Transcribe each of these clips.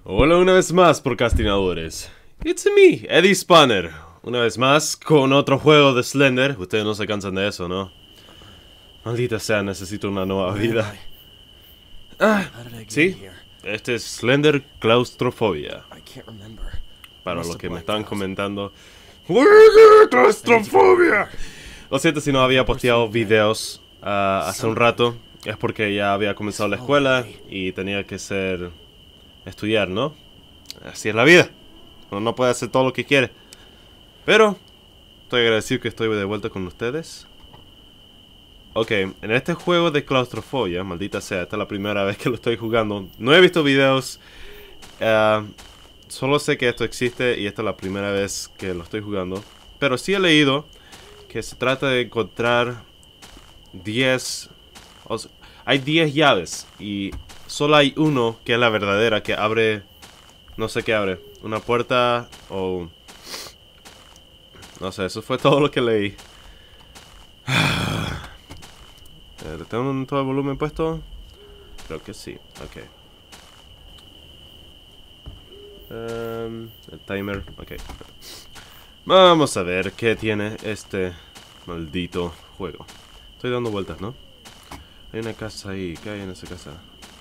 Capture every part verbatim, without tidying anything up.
Hola una vez más, procrastinadores. It's me, Eddie Spanner. Una vez más con otro juego de Slender. Ustedes no se cansan de eso, ¿no? Maldita sea, necesito una nueva vida. Ah, sí. Este es Slender Claustrofobia. Para los que me estaban comentando. ¡Claustrofobia! Lo siento si no había posteado videos uh, hace un rato. Es porque ya había comenzado la escuela y tenía que ser... estudiar, ¿no? Así es la vida. Uno no puede hacer todo lo que quiere. Pero estoy agradecido que estoy de vuelta con ustedes. Ok, en este juego de claustrofobia, maldita sea, esta es la primera vez que lo estoy jugando. No he visto videos. Uh, solo sé que esto existe y esta es la primera vez que lo estoy jugando. Pero sí he leído que se trata de encontrar diez... O sea, hay diez llaves y solo hay uno que es la verdadera, que abre... No sé qué abre. Una puerta o... No sé, eso fue todo lo que leí. ¿Tengo todo el volumen puesto? Creo que sí, ok. Um, el timer, ok. Vamos a ver qué tiene este maldito juego. Estoy dando vueltas, ¿no? Hay una casa ahí, ¿qué hay en esa casa?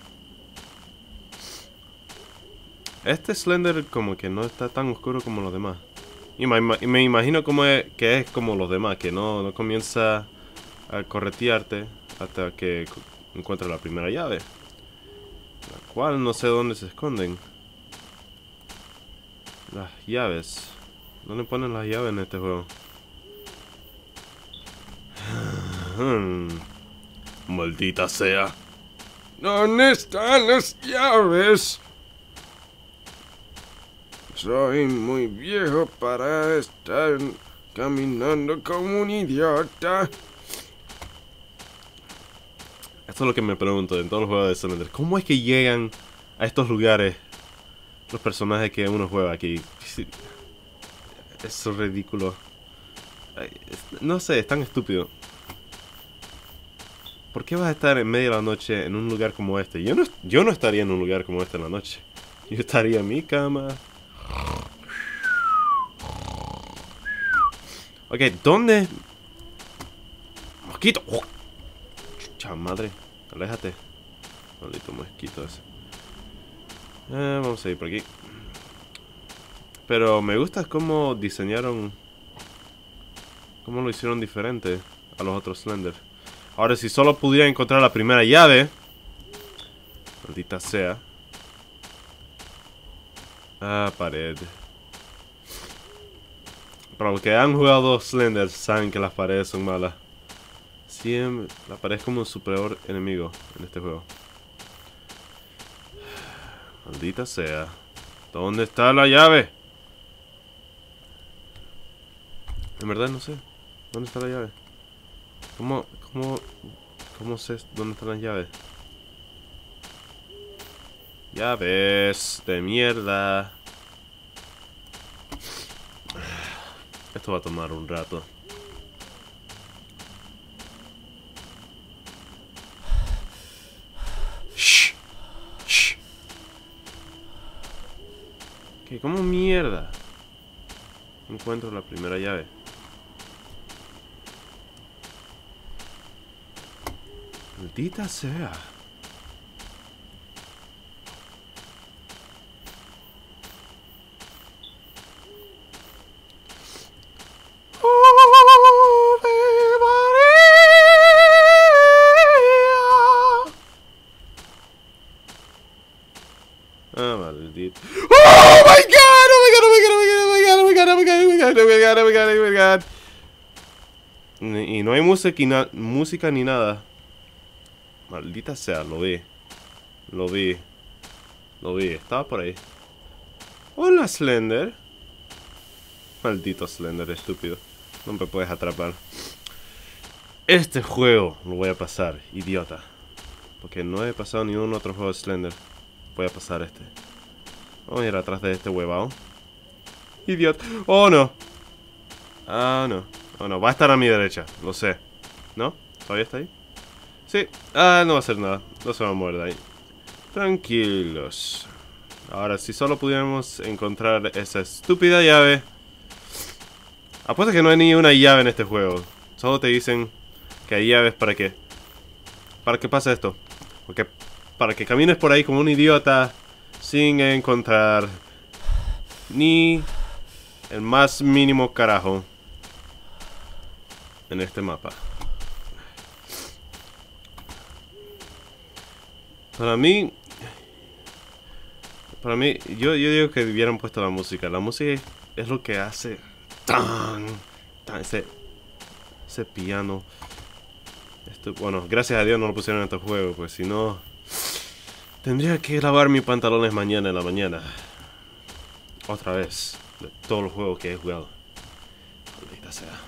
Este Slender como que no está tan oscuro como los demás. Y me, me imagino como es, que es como los demás, que no, no comienza a corretearte hasta que encuentra la primera llave. La cual no sé dónde se esconden. Las llaves. ¿Dónde ponen las llaves en este juego? Maldita sea. ¿Dónde están las llaves? Soy muy viejo para estar caminando como un idiota. Esto es lo que me pregunto en todos los juegos de Slender. ¿Cómo es que llegan a estos lugares los personajes que uno juega aquí? Eso es ridículo. No sé, es tan estúpido. ¿Por qué vas a estar en medio de la noche en un lugar como este? Yo no, yo no estaría en un lugar como este en la noche. Yo estaría en mi cama. Ok, ¿dónde? Mosquito. Oh. Chucha madre. Aléjate. Maldito mosquito ese. Eh, vamos a ir por aquí. Pero me gusta cómo diseñaron... Cómo lo hicieron diferente a los otros Slender. Ahora, si solo pudiera encontrar la primera llave... Maldita sea. Ah, pared. Para los que han jugado Slender saben que las paredes son malas. Siempre, la pared es como su peor enemigo en este juego. Maldita sea. ¿Dónde está la llave? En verdad no sé. ¿Dónde está la llave? ¿Cómo, cómo, cómo sé dónde están las llaves? Llaves de mierda. Esto va a tomar un rato. Shh. Shh. ¿Qué? ¿Cómo mierda? Encuentro la primera llave. Maldita sea. Ah, maldito. ¡Oh my god! ¡Oh my god! ¡Oh my god! ¡Oh my god! ¡Oh my god! ¡Oh my god! ¡Oh my god! ¡Oh my god! ¡Oh my god! ¡Oh my god! ¡Oh my god! Y no hay música, y música ni nada. Maldita sea, lo vi. Lo vi. Lo vi, estaba por ahí. Hola, Slender. Maldito Slender, estúpido. No me puedes atrapar. Este juego lo voy a pasar, idiota. Porque no he pasado ni un otro juego de Slender. Voy a pasar este. Vamos a ir atrás de este huevado. Idiota. Oh, no. Ah, no. Oh, no. Va a estar a mi derecha. Lo sé. ¿No? ¿Todavía está ahí? Sí. Ah, no va a hacer nada. No se va a mover de ahí. Tranquilos. Ahora, si solo pudiéramos encontrar esa estúpida llave. Apuesto que no hay ni una llave en este juego. Solo te dicen que hay llaves para que... Para que pase esto. Porque para que camines por ahí como un idiota sin encontrar ni el más mínimo carajo en este mapa. Para mí... Para mí, yo, yo digo que hubieran puesto la música. La música es lo que hace... Tan, tan, ese, ese piano. Esto, bueno, gracias a Dios no lo pusieron en este juego, pues si no... Tendría que lavar mis pantalones mañana en la mañana. Otra vez. De todos los juegos que he jugado. Maldita sea.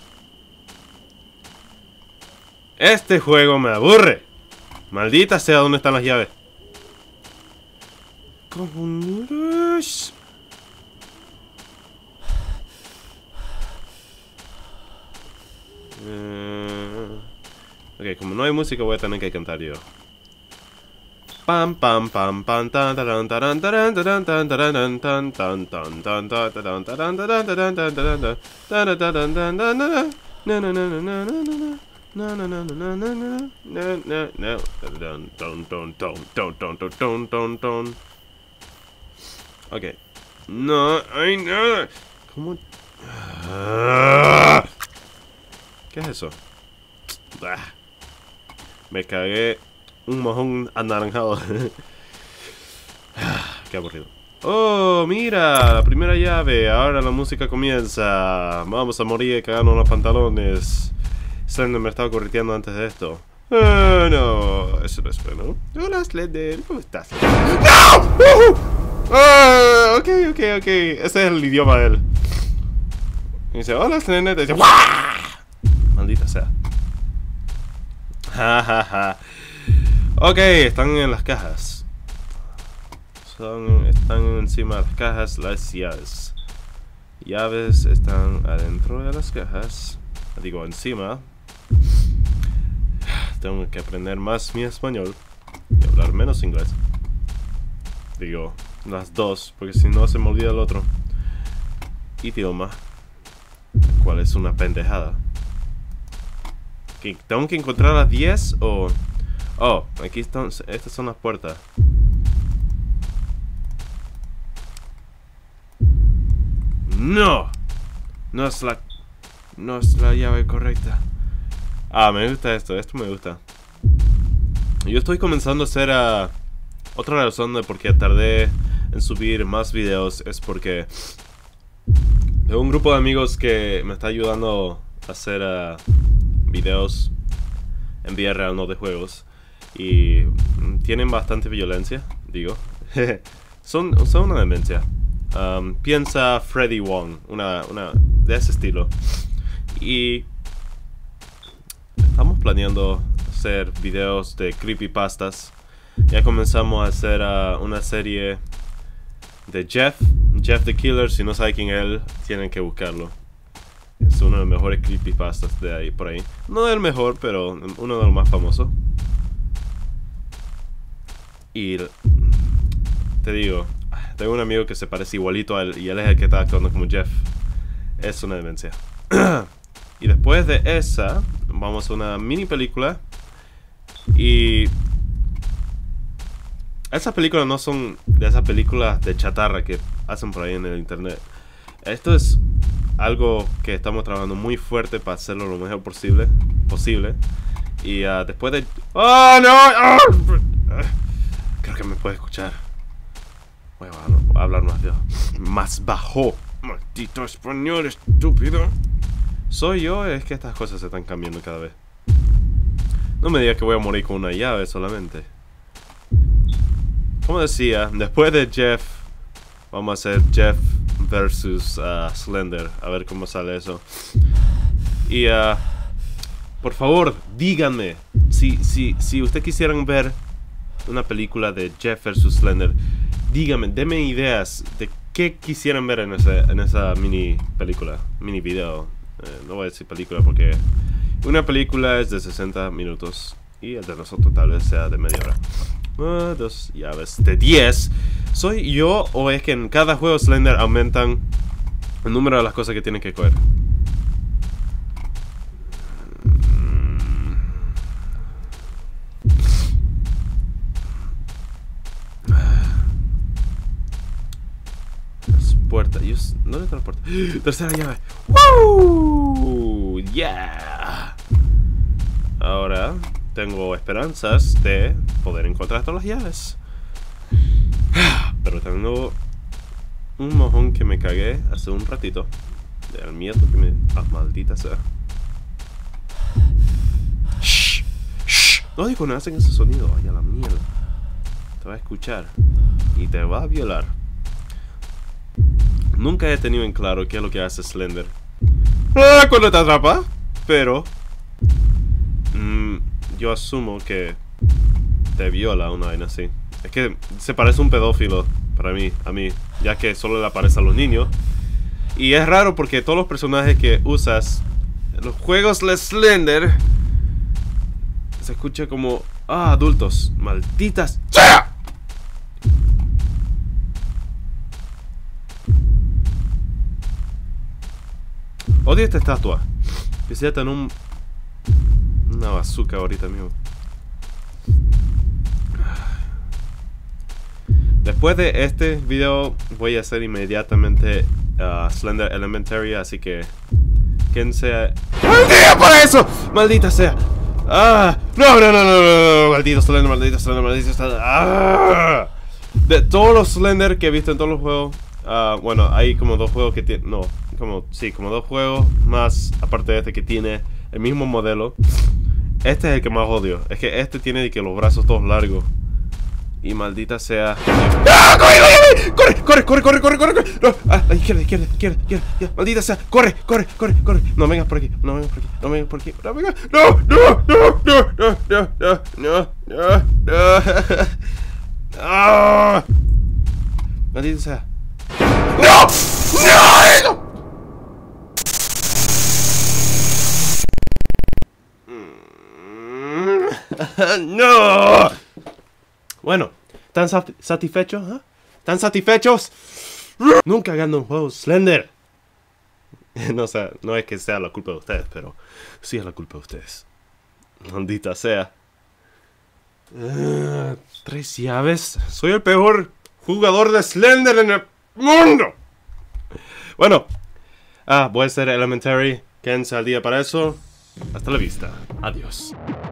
Este juego me aburre. Maldita sea, ¿dónde están las llaves? Cojonudos. Uh, ok, como no hay música voy a tener que cantar yo. Pam pam pam pam tan taran taran taran taran tan taran tan tan tan tan tan taran taran taran taran tan taran taran taran tan tan no no no no no no no no no no no no no no no no don don don don don don don don don. Okay. No hay nada. ¿Cómo? ¿Qué es eso? Bah. Me cagué un mojón anaranjado. Qué aburrido. Oh, mira, la primera llave. Ahora la música comienza. Vamos a morir cagando los pantalones. Slender me estaba correteando antes de esto. Oh, no, eso no es bueno. Hola, Slender, ¿cómo estás? ¡No! Uh, uh, ok, ok, ok. Ese es el idioma de él. Y dice, hola, Slender. Y dice, ¡wah! Maldita sea. Jajaja. Ok, están en las cajas. Son, están encima de las cajas las llaves. Llaves están adentro de las cajas. Digo, encima. Tengo que aprender más mi español y hablar menos inglés. Digo, las dos, porque si no se me olvida el otro idioma. ¿Cuál es una pendejada? ¿Que tengo que encontrar las diez o...? Oh, aquí están, estas son las puertas. No, no es la, no es la llave correcta. Ah, me gusta esto, esto me gusta. Yo estoy comenzando a hacer uh, otra razón de por qué tardé en subir más videos es porque tengo un grupo de amigos que me está ayudando a hacer uh, videos en vida real, no de juegos. Y tienen bastante violencia, digo. son, son una demencia. Um, piensa Freddy Wong, una, una de ese estilo. Y estamos planeando hacer videos de creepypastas. Ya comenzamos a hacer uh, una serie de Jeff, Jeff the Killer. Si no sabe quién es él, tienen que buscarlo. Es uno de los mejores creepypastas de ahí por ahí. No el mejor, pero uno de los más famosos. Y te digo, tengo un amigo que se parece igualito a él y él es el que está actuando como Jeff. Es una demencia. Y después de esa, vamos a una mini película. Y esas películas no son de esas películas de chatarra que hacen por ahí en el internet. Esto es algo que estamos trabajando muy fuerte para hacerlo lo mejor posible. posible. Y uh, después de... ¡Oh, no! ¡Oh! Creo que me puede escuchar. Voy a hablar más, más bajo. Maldito español estúpido. ¿Soy yo? Es que estas cosas se están cambiando cada vez. No me digas que voy a morir con una llave solamente. Como decía, después de Jeff, vamos a hacer Jeff versus uh, Slender. A ver cómo sale eso. Y uh, por favor, díganme si, si, si ustedes quisieran ver una película de Jeff versus Slender, díganme, denme ideas de qué quisieran ver en esa, en esa mini película, mini video. Eh, no voy a decir película porque una película es de sesenta minutos y el de nosotros tal vez sea de media hora. Uh, dos llaves de diez. ¿Soy yo o es que en cada juego Slender aumentan el número de las cosas que tienen que coger? Las puertas. ¿Dónde está la puerta? Tercera llave. ¡Woo! ¡Yeah! Ahora tengo esperanzas de poder encontrar todas las llaves. Pero tengo un mojón que me cagué hace un ratito. Del miedo que me... Ah, maldita sea. Shh, shh. No digo, no hacen ese sonido. Vaya la mierda. Te va a escuchar y te va a violar. Nunca he tenido en claro qué es lo que hace Slender. Ah, cuando te atrapa. Pero mmm, yo asumo que te viola una vaina así. Es que se parece a un pedófilo para mí, a mí, ya que solo le aparece a los niños. Y es raro porque todos los personajes que usas en los juegos de Slender se escucha como, ah, adultos, malditas sea. Odio esta estatua. Quisiera tener un... una bazooka ahorita mismo. Después de este video voy a hacer inmediatamente uh, Slender Elementary, así que quédense. ¡Maldita para eso! ¡Maldita sea! ¡Ah! ¡No, no, no, no, no! no. ¡Maldito Slender, maldito Slender, maldito Slender! ¡Ah! De todos los Slender que he visto en todos los juegos, uh, bueno, hay como dos juegos que tienen... No, como... Sí, como dos juegos más, aparte de este, que tiene el mismo modelo. Este es el que más odio. Es que este tiene que los brazos todos largos. Y maldita sea. ¡Ah! ¡Corre, corre, corre, corre, corre, corre, corre, corre! No, a la izquierda, izquierda, izquierda, izquierda, izquierda. Maldita sea, corre, corre, corre, corre. No vengas por aquí, no vengas por aquí, no vengas por aquí, no vengas. No, no, no, no, no, no, no, no, no, no. ¡Ah! Maldita sea. ¡No! ¡No! ¡No! Bueno, ¿están satisfechos? ¿Eh? ¿Están satisfechos? Nunca gano un juego Slender. No sé, no es que sea la culpa de ustedes, pero sí es la culpa de ustedes. Maldita sea. Uh, tres llaves. Soy el peor jugador de Slender en el mundo. Bueno, ah, voy a hacer Elementary. Quédense al día para eso. Hasta la vista. Adiós.